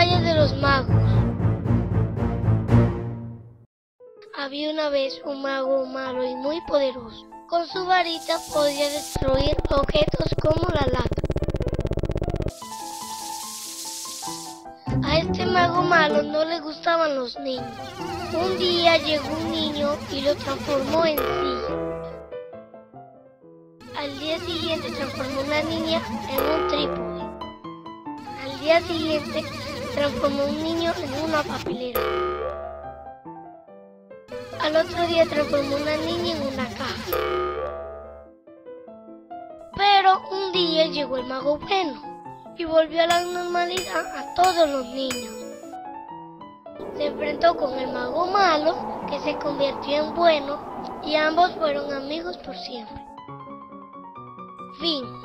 Valle de los Magos. Había una vez un mago malo y muy poderoso. Con su varita podía destruir objetos como la lata. A este mago malo no le gustaban los niños. Un día llegó un niño y lo transformó en silla. Al día siguiente transformó una niña en un trípode. Al día siguiente transformó un niño en una papelera. Al otro día transformó una niña en una caja. Pero un día llegó el mago bueno y volvió a la normalidad a todos los niños. Se enfrentó con el mago malo, que se convirtió en bueno, y ambos fueron amigos por siempre. Fin.